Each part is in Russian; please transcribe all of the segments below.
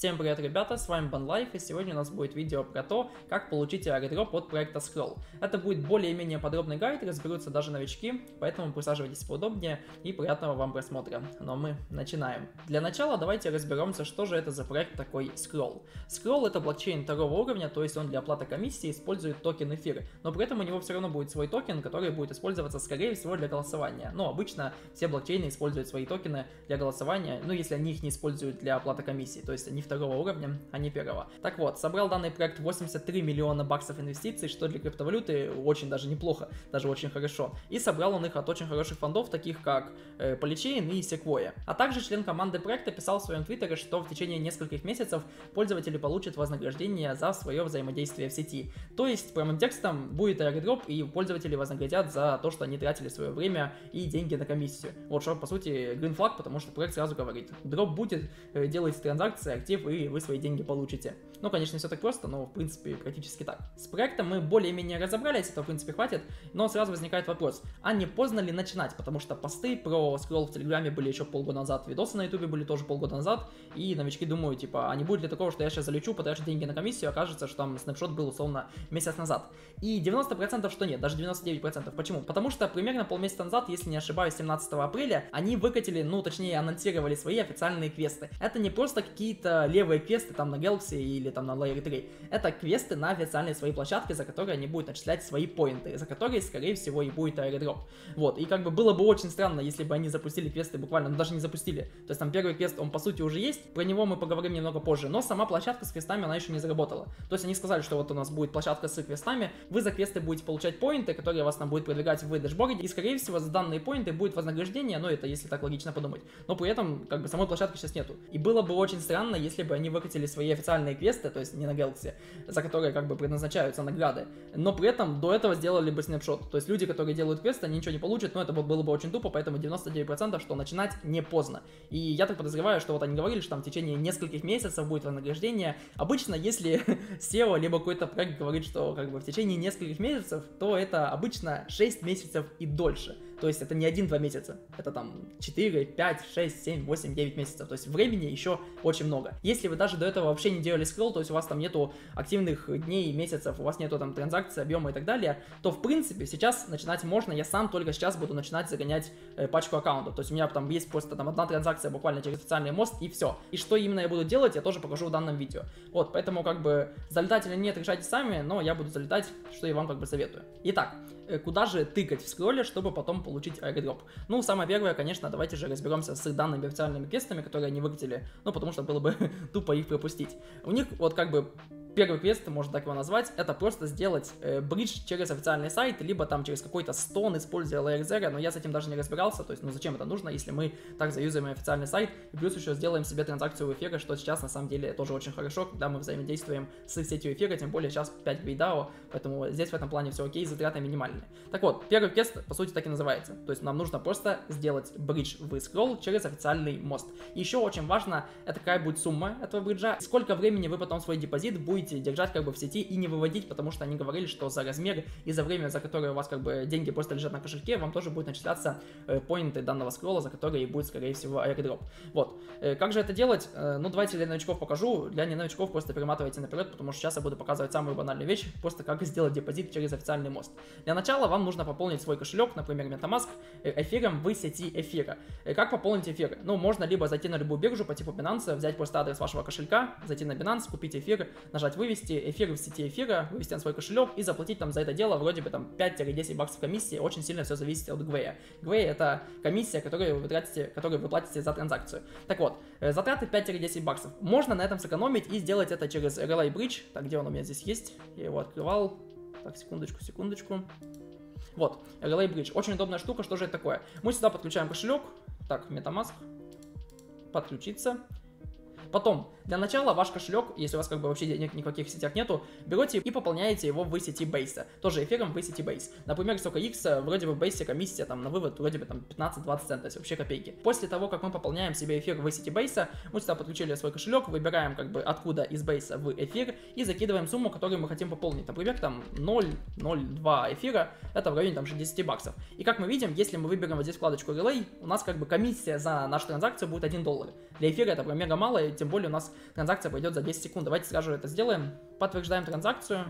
Всем привет, ребята, с вами BanLife, и сегодня у нас будет видео про то, как получить airdrop от проекта Scroll. Это будет более-менее подробный гайд, разберутся даже новички, поэтому присаживайтесь поудобнее и приятного вам просмотра. Но мы начинаем. Для начала давайте разберемся, что же это за проект такой Scroll. Scroll — это блокчейн второго уровня, то есть он для оплаты комиссии использует токен эфира, но при этом у него все равно будет свой токен, который будет использоваться скорее всего для голосования. Но обычно все блокчейны используют свои токены для голосования, ну если они их не используют для оплаты комиссии, то есть они второго уровня, а не первого. Так вот, собрал данный проект 83 миллиона баксов инвестиций, что для криптовалюты очень даже неплохо, даже очень хорошо. И собрал он их от очень хороших фондов, таких как Polychain и Sequoia. А также член команды проекта писал в своем твиттере, что в течение нескольких месяцев пользователи получат вознаграждение за свое взаимодействие в сети. То есть, прямым текстом, будет airdrop, и пользователи вознаградят за то, что они тратили свое время и деньги на комиссию. Вот что, по сути, green flag, потому что проект сразу говорит: дроп будет, делайте транзакции, актив, и вы свои деньги получите. Ну, конечно, не все так просто, но, в принципе, практически так. С проектом мы более-менее разобрались, этого, в принципе, хватит, но сразу возникает вопрос, а не поздно ли начинать? Потому что посты про Scroll в Телеграме были еще полгода назад, видосы на Ютубе были тоже полгода назад, и новички думают, типа, а не будет ли такого, что я сейчас залечу, потрачу деньги на комиссию, окажется, что там снапшот был, условно, месяц назад. И 90% что нет, даже 99%. Почему? Потому что примерно полмесяца назад, если не ошибаюсь, 17 апреля, они выкатили, ну, точнее, анонсировали свои официальные квесты. Это не просто какие-то левые квесты там на Galaxy или там на Layer 3. Это квесты на официальной своей площадке, за которые они будут начислять свои поинты, за которые, скорее всего, и будет airdrop. Вот, и как бы было бы очень странно, если бы они запустили квесты буквально, ну даже не запустили. То есть там первый квест, он по сути уже есть, про него мы поговорим немного позже, но сама площадка с квестами, она еще не заработала. То есть они сказали, что вот у нас будет площадка с квестами, вы за квесты будете получать поинты, которые вас там будет продвигать в дэшборде, и скорее всего за данные поинты будет вознаграждение, но это если так логично подумать. Но при этом, как бы, самой площадки сейчас нету. И было бы очень странно, если бы они выкатили свои официальные квесты, то есть не на Galaxy, за которые как бы предназначаются награды, но при этом до этого сделали бы снапшот. То есть люди, которые делают квесты, они ничего не получат, но это было бы очень тупо, поэтому 99%, что начинать не поздно. И я так подозреваю, что вот они говорили, что там в течение нескольких месяцев будет вознаграждение. Обычно, если SEO либо какой-то проект говорит, что как бы в течение нескольких месяцев, то это обычно 6 месяцев и дольше. То есть это не 1-2 месяца, это там 4, 5, 6, 7, 8, 9 месяцев. То есть времени еще очень много. Если вы даже до этого вообще не делали скролл, то есть у вас там нету активных дней, месяцев, у вас нету там транзакций, объема и так далее, то в принципе сейчас начинать можно. Я сам только сейчас буду начинать загонять пачку аккаунтов. То есть у меня там есть просто там одна транзакция буквально через официальный мост и все. И что именно я буду делать, я тоже покажу в данном видео. Вот, поэтому как бы залетать или нет, решайте сами, но я буду залетать, что я вам как бы советую. Итак, куда же тыкать в скролле, чтобы потом получить airdrop? Ну, самое первое, конечно, давайте же разберемся с данными официальными квестами, которые они выкатили, ну, потому что было бы тупо их пропустить. У них вот как бы первый квест, можно так его назвать, это просто сделать бридж через официальный сайт, либо там через какой-то стон, используя Layer Zero, но я с этим даже не разбирался, то есть, ну зачем это нужно, если мы так заюзаем официальный сайт, и плюс еще сделаем себе транзакцию в эфире, что сейчас на самом деле тоже очень хорошо, когда мы взаимодействуем с сетью эфира, тем более сейчас 5 грейдао, поэтому здесь в этом плане все окей, затраты минимальные. Так вот, первый квест, по сути, так и называется, то есть нам нужно просто сделать бридж в Scroll через официальный мост. И еще очень важно, это какая будет сумма этого бриджа, сколько времени вы потом свой депозит будете держать как бы в сети и не выводить, потому что они говорили, что за размер и за время, за которое у вас как бы деньги просто лежат на кошельке, вам тоже будет начисляться поинты данного скролла, за которые будет, скорее всего, airdrop. Вот. Как же это делать? Ну, давайте для новичков покажу. Для не новичков просто перематывайте наперед, потому что сейчас я буду показывать самую банальную вещь, просто как сделать депозит через официальный мост. Для начала вам нужно пополнить свой кошелек, например, MetaMask, эфиром в сети эфира. Как пополнить эфир? Ну, можно либо зайти на любую биржу по типу Binance, взять просто адрес вашего кошелька, зайти на Binance, купить эфир, нажать вывести эфир в сети эфира, вывести на свой кошелек и заплатить там за это дело вроде бы там 5-10 баксов комиссии. Очень сильно все зависит от Gwei. Gwei — это комиссия, которую вы платите за транзакцию. Так вот, затраты 5-10 баксов. Можно на этом сэкономить и сделать это через Relay Bridge. Так, где он у меня здесь есть? Я его открывал. Так, секундочку. Вот, Relay Bridge. Очень удобная штука. Что же это такое? Мы сюда подключаем кошелек. Так, MetaMask. Подключиться. Потом, для начала ваш кошелек, если у вас как бы вообще денег никаких в сетях нету, берете и пополняете его в сети Base. Тоже эфиром в сети Base. Например, с OKX вроде бы в Base комиссия там на вывод вроде бы там 15-20 центов, то есть вообще копейки. После того, как мы пополняем себе эфир в сети Base, мы сюда подключили свой кошелек, выбираем как бы откуда из Base в эфир и закидываем сумму, которую мы хотим пополнить. Например, там 0,02 эфира, это в районе там 60 баксов. И как мы видим, если мы выберем вот здесь вкладочку Relay, у нас как бы комиссия за нашу транзакцию будет $1. Для эфира это прям мега мало, тем более у нас транзакция пойдет за 10 секунд. Давайте сразу это сделаем. Подтверждаем транзакцию.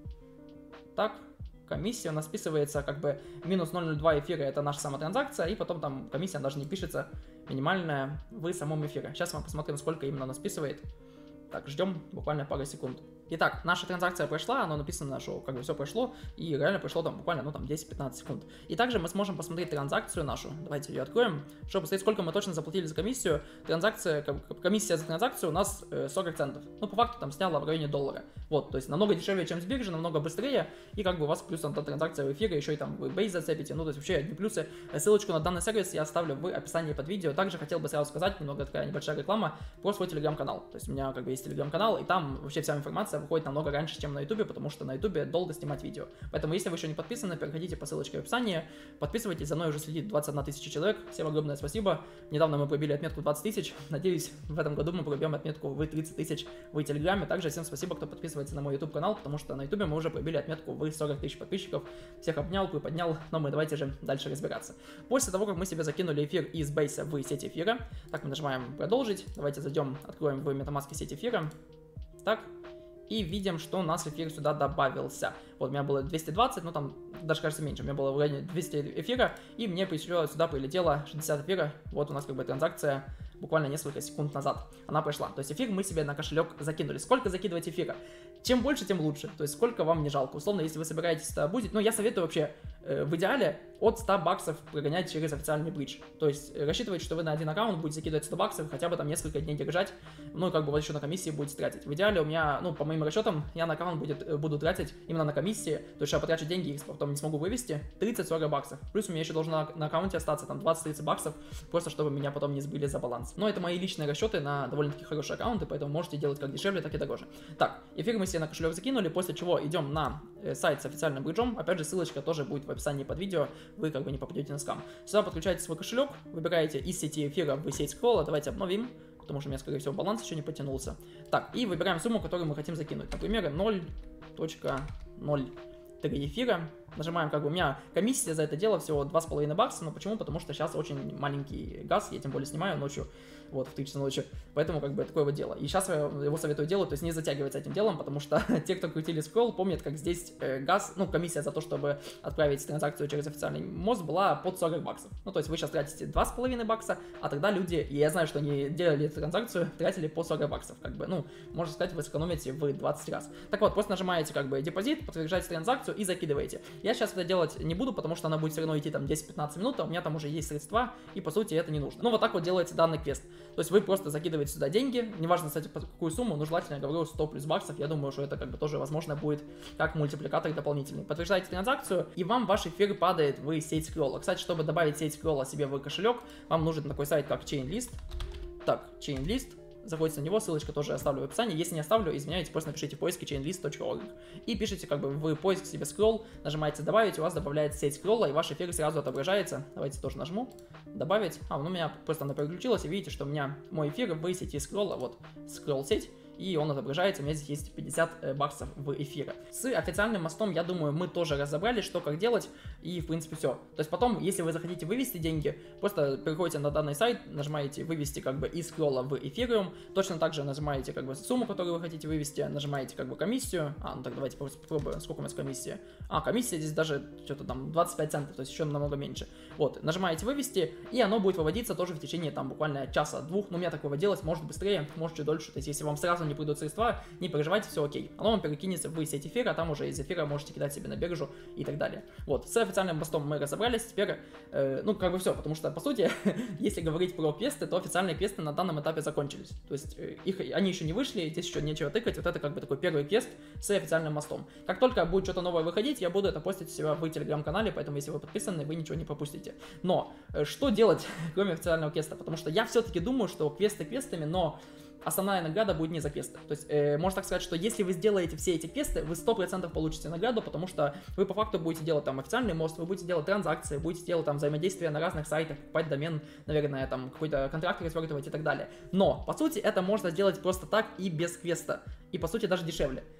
Так, комиссия у нас списывается как бы минус 0.02 эфира, это наша сама транзакция, и потом там комиссия даже не пишется, минимальная в самом эфире. Сейчас мы посмотрим, сколько именно она списывает. Так, ждем буквально пару секунд. Итак, наша транзакция прошла, оно написано, что как бы все прошло, и реально прошло там буквально, ну там 10-15 секунд. И также мы сможем посмотреть транзакцию нашу, давайте ее откроем, чтобы посмотреть, сколько мы точно заплатили за комиссию. Комиссия за транзакцию у нас 40 центов. Ну, по факту там сняла в районе $1. Вот, то есть намного дешевле, чем с биржи, намного быстрее, и как бы у вас плюс там транзакция в эфире, еще и там вы бейс зацепите, ну, то есть вообще одни плюсы. Ссылочку на данный сервис я оставлю в описании под видео. Также хотел бы сразу сказать, немного такая небольшая реклама, про свой телеграм-канал. То есть у меня как бы есть телеграм-канал, и там вообще вся информация выходит намного раньше, чем на ютубе, потому что на ютубе долго снимать видео. Поэтому, если вы еще не подписаны, переходите по ссылочке в описании, подписывайтесь, за мной уже следит 21 тысяча человек, всем огромное спасибо. Недавно мы пробили отметку 20 тысяч, надеюсь, в этом году мы пробьем отметку в 30 тысяч в телеграме. Также всем спасибо, кто подписывается на мой ютуб канал, потому что на ютубе мы уже пробили отметку в 40 тысяч подписчиков. Всех обнял, приподнял, но мы давайте же дальше разбираться. После того, как мы себе закинули эфир из бейса в сеть эфира, так, мы нажимаем продолжить, давайте зайдем, откроем в MetaMask сеть эфира, так, и видим, что у нас эфир сюда добавился. Вот у меня было 220, ну там даже кажется меньше, у меня было в районе 200 эфира, и мне сюда прилетело 60 эфира. Вот у нас как бы транзакция буквально несколько секунд назад она прошла. То есть эфир мы себе на кошелек закинули. Сколько закидывать эфира? Чем больше, тем лучше. То есть сколько вам не жалко. Условно, если вы собираетесь это будет, ну я советую вообще в идеале от 100 баксов прогонять через официальный бридж. То есть рассчитывайте, что вы на один аккаунт будете закидывать 100 баксов, хотя бы там несколько дней держать, ну и как бы вот еще на комиссии будете тратить. В идеале у меня, ну по моим расчетам, я на аккаунт буду тратить именно на комиссии, то есть я потрачу деньги, их потом не смогу вывести, 30-40 баксов. Плюс у меня еще должно на аккаунте остаться там 20-30 баксов, просто чтобы меня потом не сбили за баланс. Но это мои личные расчеты на довольно-таки хорошие аккаунты, поэтому можете делать как дешевле, так и дороже. Так, эфир мы себе на кошелек закинули, после чего идем на сайт с официальным бриджом. Опять же, ссылочка тоже будет в описании под видео, вы как бы не попадете на скам. Сюда подключаете свой кошелек, выбираете из сети эфира в сеть скролла, давайте обновим, потому что у меня, скорее всего, баланс еще не потянулся. Так, и выбираем сумму, которую мы хотим закинуть. Например, 0.03 эфира. Нажимаем, как бы у меня комиссия за это дело всего 2,5 бакса, но почему? Потому что сейчас очень маленький газ, я тем более снимаю ночью, вот, в 3 часа ночи, поэтому как бы такое вот дело. И сейчас я его советую делать, то есть не затягивать с этим делом, потому что те, кто крутили скролл, помнят, как здесь газ, ну, комиссия за то, чтобы отправить транзакцию через официальный мост была под 40 баксов. Ну, то есть вы сейчас тратите 2,5 бакса, а тогда люди, и я знаю, что они делали эту транзакцию, тратили по 40 баксов, как бы, ну, можно сказать, вы сэкономите в 20 раз. Так вот, просто нажимаете, как бы, депозит, подтверждаете транзакцию и закидываете. Я сейчас это делать не буду, потому что она будет все равно идти там 10-15 минут, а у меня там уже есть средства, и по сути это не нужно. Ну вот так вот делается данный квест. То есть вы просто закидываете сюда деньги, неважно, кстати, по какую сумму, но желательно, я говорю, 100 плюс баксов, я думаю, что это как бы тоже возможно будет как мультипликатор дополнительный. Подтверждаете транзакцию, и вам ваш эфир падает в сеть скролла. Кстати, чтобы добавить сеть скролла себе в кошелек, вам нужен такой сайт, как Chainlist. Так, Chainlist. Заходите на него, ссылочка тоже оставлю в описании. Если не оставлю, извиняюсь, просто напишите в поиске chainlist.org и пишите как бы в поиск себе скролл, нажимаете добавить, у вас добавляется сеть скролла, и ваш эфир сразу отображается. Давайте тоже нажму, добавить. Ну у меня просто она переключилась, и видите, что у меня мой эфир в сети скролла, вот скролл сеть, и он отображается, у меня здесь есть 50 баксов в эфире. С официальным мостом, я думаю, мы тоже разобрали, что как делать, и в принципе все. То есть потом, если вы захотите вывести деньги, просто переходите на данный сайт, нажимаете вывести как бы из скролла в эфириум, точно так же нажимаете как бы сумму, которую вы хотите вывести, нажимаете как бы комиссию, ну так давайте просто попробуем, сколько у нас комиссия. Комиссия здесь даже что-то там 25 центов, то есть еще намного меньше. Вот, нажимаете вывести, и оно будет выводиться тоже в течение там буквально часа-двух, но у меня так выводилось, может быстрее, может чуть дольше, то есть если вам сразу не придут средства, не переживайте, все окей. Оно вам перекинется в сеть эфира, там уже из эфира можете кидать себе на биржу и так далее. Вот, с официальным мостом мы разобрались, теперь, ну, как бы все, потому что, по сути, если говорить про квесты, то официальные квесты на данном этапе закончились. То есть, они еще не вышли, здесь еще нечего тыкать, вот это как бы такой первый квест с официальным мостом. Как только будет что-то новое выходить, я буду это постить у себя в телеграм-канале, поэтому, если вы подписаны, вы ничего не пропустите. Но, что делать, кроме официального квеста? Потому что я все-таки думаю, что квесты квестами, но основная награда будет не за квесты. То есть, можно так сказать, что если вы сделаете все эти квесты, вы 100% получите награду, потому что вы по факту будете делать там официальный мост, вы будете делать транзакции, будете делать там взаимодействие на разных сайтах, покупать домен, наверное, там какой-то контракт развертывать и так далее. Но, по сути, это можно сделать просто так и без квеста. И, по сути, даже дешевле.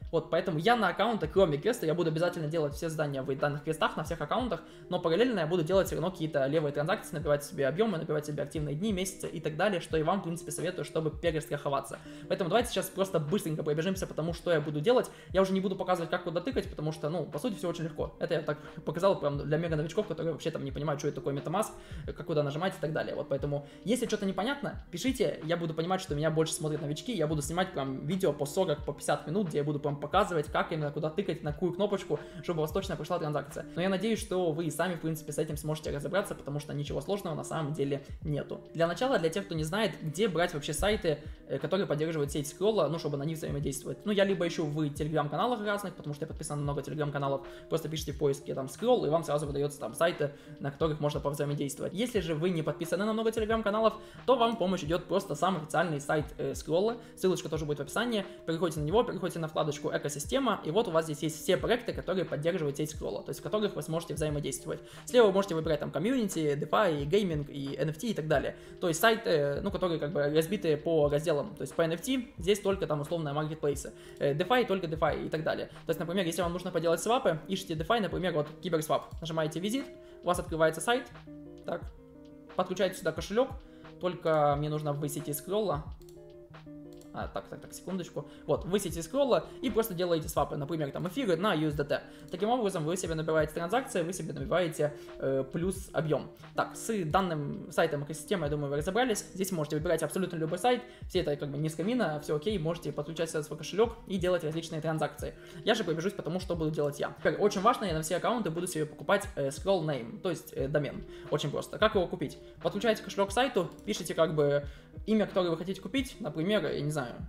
Вот, поэтому я на аккаунты, кроме квеста, я буду обязательно делать все задания в данных квестах на всех аккаунтах, но параллельно я буду делать все равно какие-то левые транзакции, набивать себе объемы, набивать себе активные дни, месяцы и так далее, что и вам, в принципе, советую, чтобы перестраховаться. Поэтому давайте сейчас просто быстренько пробежимся по тому, что я буду делать. Я уже не буду показывать, как куда тыкать, потому что, ну, по сути, все очень легко. Это я так показал прям для мега-новичков, которые вообще там не понимают, что это такое MetaMask, как куда нажимать и так далее. Вот, поэтому, если что-то непонятно, пишите, я буду понимать, что меня больше смотрят новички, я буду снимать прям видео по 40, по 50 минут, где я буду прям показывать, как именно куда тыкать, на какую кнопочку, чтобы у вас точно пришла транзакция. Но я надеюсь, что вы и сами, в принципе, с этим сможете разобраться, потому что ничего сложного на самом деле нету. Для начала, для тех, кто не знает, где брать вообще сайты, которые поддерживают сеть скролла, ну, чтобы на них взаимодействовать. Ну, я либо ищу в телеграм-каналах разных, потому что я подписан на много телеграм-каналов, просто пишите в поиске там скролл, и вам сразу выдается там сайты, на которых можно повзаимодействовать. Если же вы не подписаны на много телеграм-каналов, то вам в помощь идет просто сам официальный сайт скролла, ссылочка тоже будет в описании, переходите на него, переходите на вкладочку «Экосистема», и вот у вас здесь есть все проекты, которые поддерживают сеть скролла, то есть в которых вы сможете взаимодействовать. Слева вы можете выбирать там комьюнити, DeFi, гейминг и NFT и так далее. То есть сайты, ну, которые как бы разбиты по разделам, то есть по NFT здесь только там условно маркетплейсы, DeFi только DeFi и так далее. То есть, например, если вам нужно поделать свапы, ищите DeFi, например, вот Киберсвап, нажимаете визит, у вас открывается сайт, так, подключаете сюда кошелек, только мне нужно в сети скролла. Так, секундочку. Вот, вы сети скролла и просто делаете свапы, например, там эфиры на USDT. Таким образом, вы себе набиваете транзакции, вы себе набиваете плюс объем. Так, с данным сайтом экосистемы, я думаю, вы разобрались. Здесь можете выбирать абсолютно любой сайт, все это как бы не с камина, все окей, можете подключать свой кошелек и делать различные транзакции. Я же пробежусь по тому, что буду делать я. Теперь, очень важно, я на все аккаунты буду себе покупать scroll name, то есть домен. Очень просто. Как его купить? Подключаете кошелек к сайту, пишите как бы имя, которое вы хотите купить, например, я не знаю,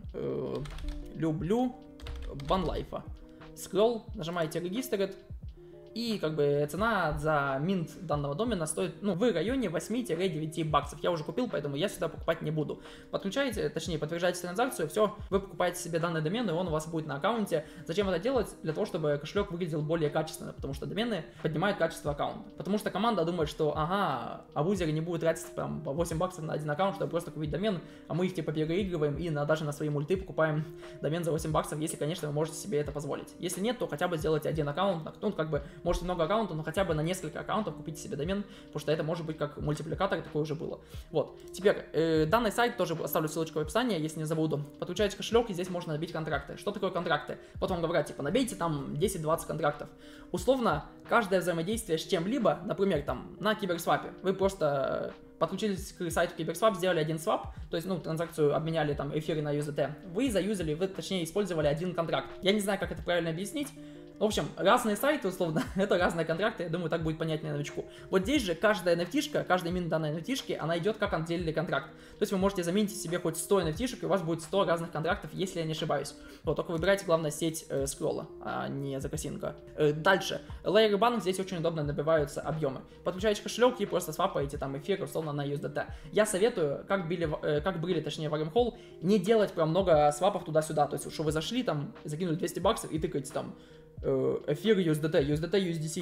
люблю банлайфа. Scroll, нажимаете Registered, и как бы цена за минт данного домена стоит, ну, в районе 8-9 баксов. Я уже купил, поэтому я сюда покупать не буду. Подключаете, точнее, подтверждаете транзакцию, все, вы покупаете себе данный домен, и он у вас будет на аккаунте. Зачем это делать? Для того, чтобы кошелек выглядел более качественно, потому что домены поднимают качество аккаунта. Потому что команда думает, что, ага, абузеры не будут тратить там по 8 баксов на один аккаунт, чтобы просто купить домен, а мы их типа переигрываем и даже на свои мульты покупаем домен за 8 баксов, если, конечно, вы можете себе это позволить. Если нет, то хотя бы сделайте один аккаунт, ну, как бы, можете много аккаунтов, но хотя бы на несколько аккаунтов купите себе домен, потому что это может быть как мультипликатор, такое уже было. Вот. Теперь, данный сайт тоже оставлю ссылочку в описании, если не забуду. Подключаете кошелек, и здесь можно набить контракты. Что такое контракты? Вот вам говорят, типа, набейте там 10-20 контрактов. Условно, каждое взаимодействие с чем-либо, например, там, на Киберсвапе, вы просто подключились к сайту Киберсвап, сделали один свап, то есть, ну, транзакцию обменяли там эфиры на USDT, вы заюзали, вы, точнее, использовали один контракт. Я не знаю, как это правильно объяснить. В общем, разные сайты, условно, это разные контракты, я думаю, так будет понятнее новичку. Вот здесь же каждая NFT-шка, каждая мин данной NFT-шки, она идет как отдельный контракт. То есть вы можете заменить себе хоть 100 NFT-шек, и у вас будет 100 разных контрактов, если я не ошибаюсь. Вот, только выбирайте, главное, сеть скролла, а не закосинка. Дальше. Layer Bank, здесь очень удобно набиваются объемы. Подключаете кошелек и просто свапаете там эфир, условно, на USDT. Я советую, как были, точнее, в Wormhole, не делать прям много свапов туда-сюда. То есть, что вы зашли там, закинули 200 баксов и тыкаете там эфир USDT, USDC,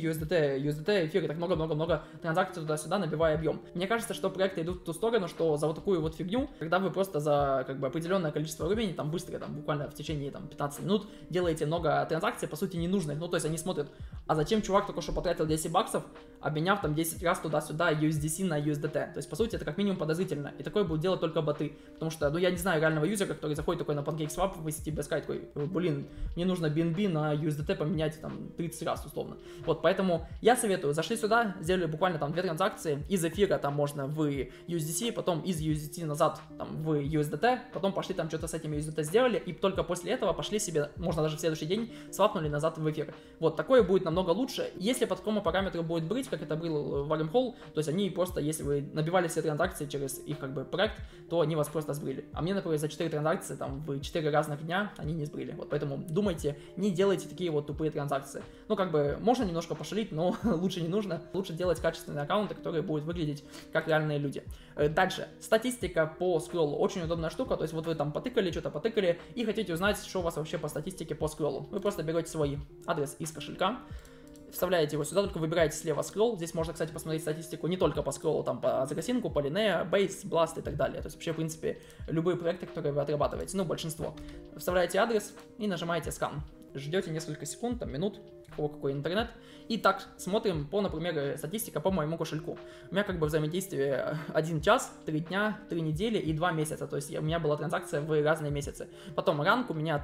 USDT, эфир, и так много-много-много транзакций туда-сюда, набивая объем. Мне кажется, что проекты идут в ту сторону, что за вот такую вот фигню, когда вы просто за как бы определенное количество времени, там быстро, там буквально в течение там 15 минут делаете много транзакций, по сути, ненужных. Ну, то есть они смотрят, а зачем чувак только что потратил 10 баксов, обменяв там 10 раз туда-сюда USDC на USDT. То есть, по сути, это как минимум подозрительно. И такое будут делать только боты. Потому что, ну, я не знаю реального юзера, который заходит такой на PancakeSwap в сети BSK, такой, блин, мне нужно BNB на USDT поменять там 30 раз условно. Вот, поэтому я советую, зашли сюда, сделали буквально там 2 транзакции, из эфира там можно в USDC, потом из USDT назад там в USDT, потом пошли там что-то с этим USDT сделали, и только после этого пошли себе, можно даже в следующий день, свапнули назад в эфир. Вот, такое будет намного лучше. Если по такому параметру будет брить, как это было в Wormhole, то есть они просто, если вы набивали все транзакции через их как бы проект, то они вас просто сбрили. А мне, например, за 4 транзакции там в 4 разных дня они не сбрили. Вот, поэтому думайте, не делайте такие вот тупые транзакции. Ну, как бы, можно немножко пошалить, но лучше не нужно. Лучше делать качественные аккаунты, которые будут выглядеть как реальные люди. Дальше. Статистика по скроллу. Очень удобная штука. То есть, вот вы там потыкали, что-то потыкали, и хотите узнать, что у вас вообще по статистике по скроллу. Вы просто берете свой адрес из кошелька, вставляете его сюда, только выбираете слева скролл. Здесь можно, кстати, посмотреть статистику не только по скроллу, там по Zagosync, по Linea, Base, Blast и так далее. То есть вообще, в принципе, любые проекты, которые вы отрабатываете, ну, большинство. Вставляете адрес и нажимаете Scan. Ждете несколько секунд, там, минут, какой интернет. И так смотрим по, например, статистика по моему кошельку. У меня как бы взаимодействие 1 час, 3 дня, 3 недели и 2 месяца. То есть у меня была транзакция в разные месяцы. Потом ранг у меня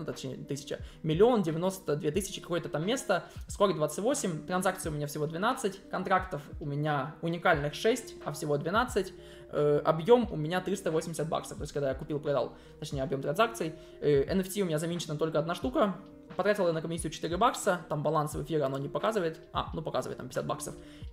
1 092 000 какое-то там место. Скоро 28, транзакций у меня всего 12, контрактов у меня уникальных 6, а всего 12. Объем у меня 380 баксов, то есть когда я купил-продал, точнее объем транзакций. NFT у меня заминчена только 1 штука. Потратил я на комиссию 4 бакса, там баланс в эфире оно не показывает, показывает там 50 баксов.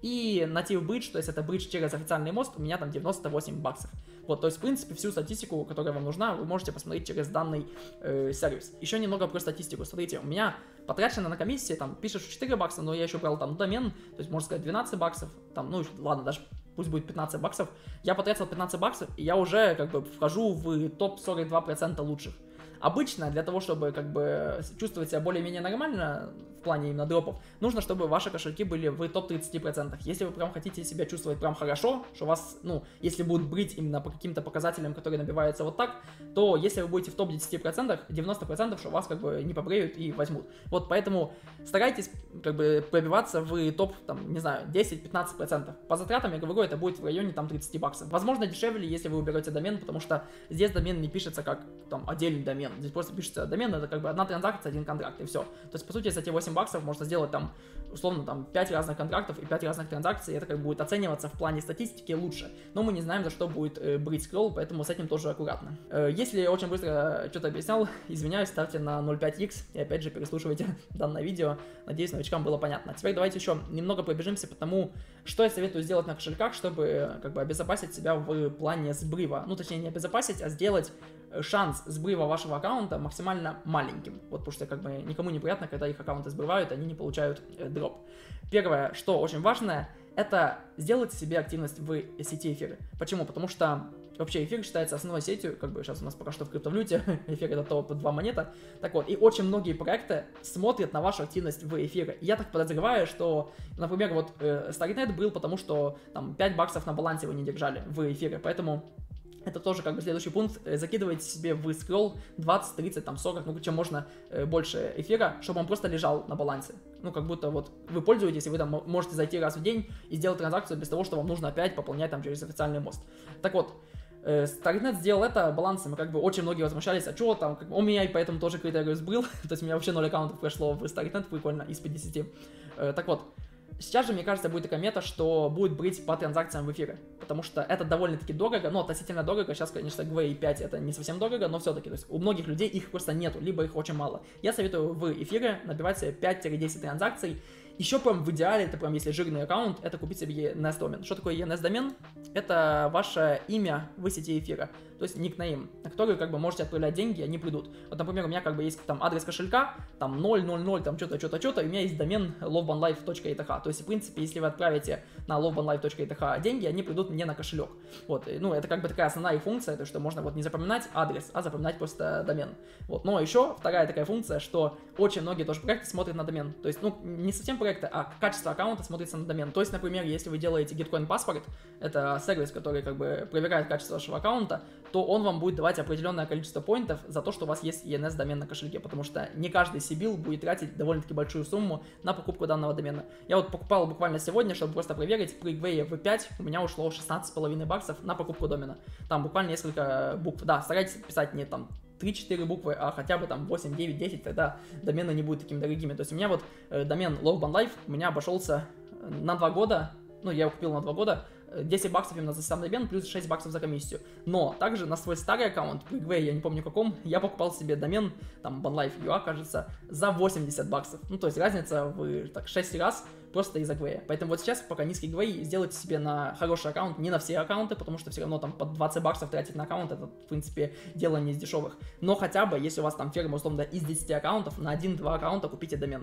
И native bridge, то есть это бридж через официальный мост, у меня там 98 баксов. Вот, то есть в принципе всю статистику, которая вам нужна, вы можете посмотреть через данный сервис. Еще немного про статистику. Смотрите, у меня потрачено на комиссии, там пишешь 4 бакса, но я еще брал там домен, то есть можно сказать 12 баксов, там, ну ладно, даже пусть будет 15 баксов. Я потратил 15 баксов, и я уже как бы вхожу в топ 42% лучших. Обычно для того, чтобы как бы чувствовать себя более-менее нормально в плане именно дропов, нужно, чтобы ваши кошельки были в топ-30%. Если вы прям хотите себя чувствовать прям хорошо, что вас, ну, если будут брить именно по каким-то показателям, которые набиваются вот так, то если вы будете в топ-10%, 90% что вас как бы не побреют и возьмут. Вот поэтому старайтесь как бы пробиваться в топ, там, не знаю, 10-15%. По затратам, я говорю, это будет в районе там 30 баксов. Возможно, дешевле, если вы уберете домен, потому что здесь домен не пишется как там отдельный домен. Здесь просто пишется домен, это как бы одна транзакция, один контракт, и все. То есть, по сути, за эти 8 баксов можно сделать там, условно, там 5 разных контрактов и 5 разных транзакций, и это как бы будет оцениваться в плане статистики лучше. Но мы не знаем, за что будет брить скролл, поэтому с этим тоже аккуратно. Если я очень быстро что-то объяснял, извиняюсь, ставьте на 0.5x и опять же переслушивайте данное видео. Надеюсь, новичкам было понятно. Теперь давайте еще немного пробежимся по тому, что я советую сделать на кошельках, чтобы как бы обезопасить себя в плане сбрива. Ну, точнее, не обезопасить, а сделать шанс сбрива вашего аккаунта максимально маленьким. Вот, потому что как бы никому неприятно, когда их аккаунты сбрывают, они не получают дроп. Первое, что очень важное, это сделать себе активность в сети эфира. Почему? Потому что вообще эфир считается основной сетью, как бы сейчас у нас пока что в криптовалюте, эфир это топ-2 монета. Так вот, и очень многие проекты смотрят на вашу активность в эфире. И я так подозреваю, что, например, вот Starknet был, потому что там 5 баксов на балансе вы не держали в эфире, поэтому это тоже как бы следующий пункт. Закидывайте себе в скролл 20, 30, там 40, ну чем можно больше эфира, чтобы он просто лежал на балансе. Ну как будто вот вы пользуетесь, и вы там можете зайти раз в день и сделать транзакцию без того, что вам нужно опять пополнять там через официальный мост. Так вот, Starknet сделал это балансом, и как бы очень многие возмущались, а что там, как бы, у меня и поэтому тоже Критариус был, то есть у меня вообще 0 аккаунтов прошло в Starknet, прикольно, из 50. Так вот, сейчас же, мне кажется, будет такая мета, что будет брить по транзакциям в эфире, потому что это довольно-таки дорого, но относительно дорого. Сейчас, конечно, GV5 это не совсем дорого, но все-таки, то есть у многих людей их просто нету, либо их очень мало. Я советую в эфире набивать себе 5-10 транзакций. Еще прям в идеале, это прям если жирный аккаунт, это купить себе ENS домен. Что такое ENS домен? Это ваше имя в сети эфира, то есть никнейм, на который как бы можете отправлять деньги, они придут. Вот, например, у меня как бы есть там адрес кошелька, там 000, там что-то, и у меня есть домен lovebanlife.eth. То есть, в принципе, если вы отправите на lovebanlife.eth деньги, они придут мне на кошелек. Вот, ну, это как бы такая основная их функция, то что можно вот не запоминать адрес, а запоминать просто домен. Вот, но еще вторая такая функция, что очень многие тоже проекты смотрят на домен. То есть, ну, не совсем проекты, а качество аккаунта смотрится на домен. То есть, например, если вы делаете Gitcoin Passport, это сервис, который как бы проверяет качество вашего аккаунта, то он вам будет давать определенное количество поинтов за то, что у вас есть ENS домен на кошельке, потому что не каждый сибил будет тратить довольно-таки большую сумму на покупку данного домена. Я вот покупал буквально сегодня, чтобы просто проверить, при Gwei V5 у меня ушло 16,5 баксов на покупку домена. Там буквально несколько букв. Да, старайтесь писать не там 3-4 буквы, а хотя бы там 8, 9, 10, тогда домены не будут такими дорогими. То есть у меня вот домен LoveBandLife у меня обошелся на 2 года, ну я его купил на 2 года, 10 баксов именно за сам домен, плюс 6 баксов за комиссию. Но также на свой старый аккаунт, при Gwei, я не помню каком, я покупал себе домен, там, banlife.ua, кажется, за 80 баксов. Ну, то есть разница в так, 6 раз просто из-за Gwei. Поэтому вот сейчас, пока низкий Gwei, сделайте себе на хороший аккаунт, не на все аккаунты, потому что все равно там под 20 баксов тратить на аккаунт, это, в принципе, дело не из дешевых. Но хотя бы, если у вас там ферма, условно, из 10 аккаунтов, на 1-2 аккаунта купите домен.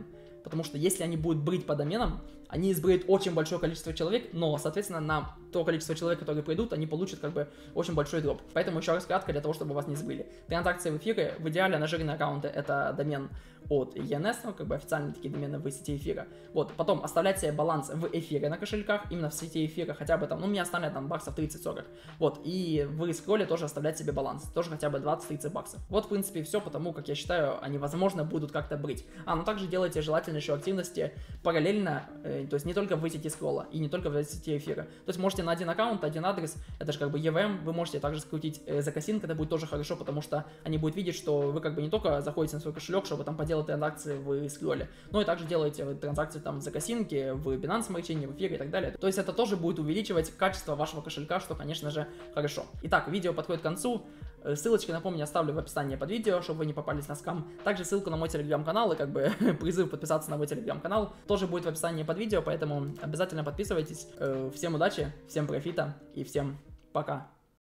потому что если они будут брить по доменам, они избреют очень большое количество человек, но, соответственно, на то количество человек, которые придут, они получат как бы очень большой дроп. Поэтому еще раз кратко, для того, чтобы вас не сбыли. Транзакции в эфире, в идеале нажиренные аккаунты, это домен от ENS, ну, как бы официальные такие домены в сети эфира. Вот, потом оставлять себе баланс в эфире на кошельках, именно в сети эфира, хотя бы там, ну, мне оставляют там баксов 30-40. Вот, и в скролле тоже оставлять себе баланс, тоже хотя бы 20-30 баксов. Вот, в принципе, все, потому как я считаю, они, возможно, будут как-то брить. Ну, также делайте желательно еще активности параллельно, то есть не только в сети скролла и не только в сети эфира. То есть можете на один аккаунт, один адрес, это же как бы EVM, вы можете также скрутить закосинг, это будет тоже хорошо, потому что они будут видеть, что вы как бы не только заходите на свой кошелек, чтобы там поделать транзакции в скролле, но и также делаете транзакции там в закосинке, в Binance Smart Chain, в эфире и так далее. То есть это тоже будет увеличивать качество вашего кошелька, что, конечно же, хорошо. Итак, видео подходит к концу. Ссылочки, напомню, оставлю в описании под видео, чтобы вы не попались на скам. Также ссылку на мой телеграм-канал и как бы призыв подписаться на мой телеграм-канал тоже будет в описании под видео, поэтому обязательно подписывайтесь. Всем удачи, всем профита и всем пока.